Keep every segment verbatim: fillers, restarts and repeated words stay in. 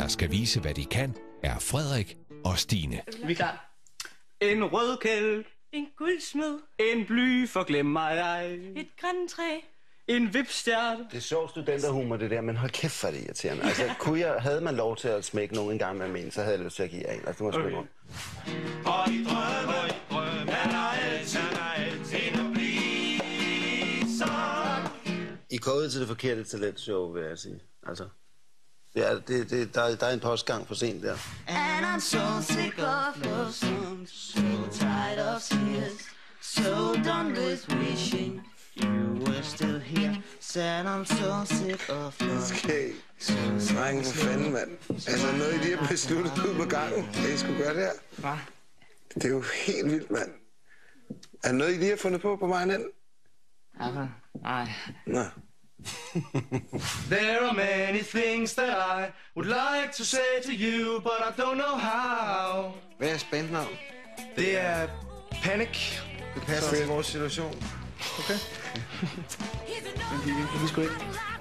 der skal vise, hvad de kan, er Frederik og Stine. Vi er klar. En rødkælk. En guldsmed. En bly for glem mig ej. Et grantræ. En vipstjerte. Det er sjovt studenterhumor, det der, men hold kæft, hvor er det irriterende. Altså, kunne jeg, havde man lov til at smække nogen en gang med min, så havde jeg lyst til at give jer en. Altså, det må jeg sgu ikke. Og i drømme, og i drømme, han har altid, han har altid at blive så. I er kommet til det forkerte talentshow, vil jeg sige. Altså, det er, det, det, der, der er en postgang for sent der. And I'm so sick of love songs, so tired of tears, so done with wishing you were still here. Said I'm so sick of love. Okay, drenge, for fanden, mand. Altså, noget I lige har besluttet ud på gangen, at I skulle gøre det her. Hvad? Det er jo helt vildt, mand. Er det noget, I lige har fundet på på vejen ind? Altså, nej. Nå. There are many things that I would like to say to you, but I don't know how. Hvad er bandnavn? Det er Panic. Det passer til vores situation. Okay. Men vi, vi, vi sgu ikke.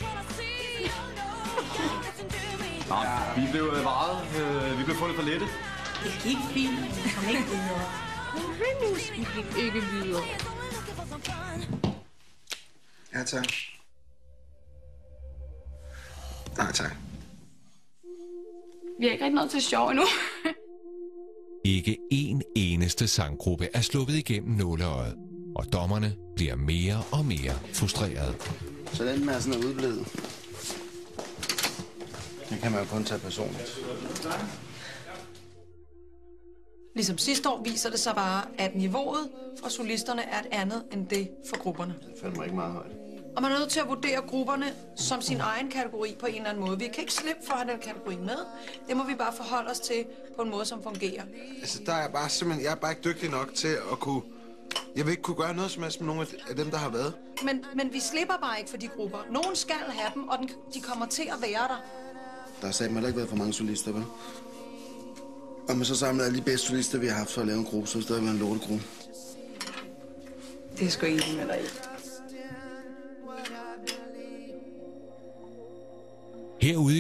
Nå, vi blev øh, varet. Øh, vi blev fundet for lette. Det gik fint. Vi kom ikke videre. Vi gik ikke videre. Ja, tak. Nej, tak. Vi er ikke rigtig nået til sjov endnu. Ikke én eneste sanggruppe er sluppet igennem nåleøjet, og dommerne bliver mere og mere frustrerede. Så den med sådan er udblevet. Det kan man jo kun tage personligt. Ligesom sidste år viser det sig bare, at niveauet fra solisterne er et andet end det for grupperne. Det falder mig ikke meget højt. Og man er nødt til at vurdere grupperne som sin egen kategori på en eller anden måde. Vi kan ikke slippe for at have den kategori med. Det må vi bare forholde os til på en måde, som fungerer. Altså, der er jeg bare simpelthen, jeg er bare ikke dygtig nok til at kunne... Jeg vil ikke kunne gøre noget som helst med nogle af dem, der har været. Men, men vi slipper bare ikke for de grupper. Nogen skal have dem, og den, de kommer til at være der. Der har sagt mig, der ikke været for mange solister, vel? Og man så samler alle de bedste solister, vi har haft for at lave en gruppe, så er det stadig en lortegruppe. Det er sgu enig med dig i. Herude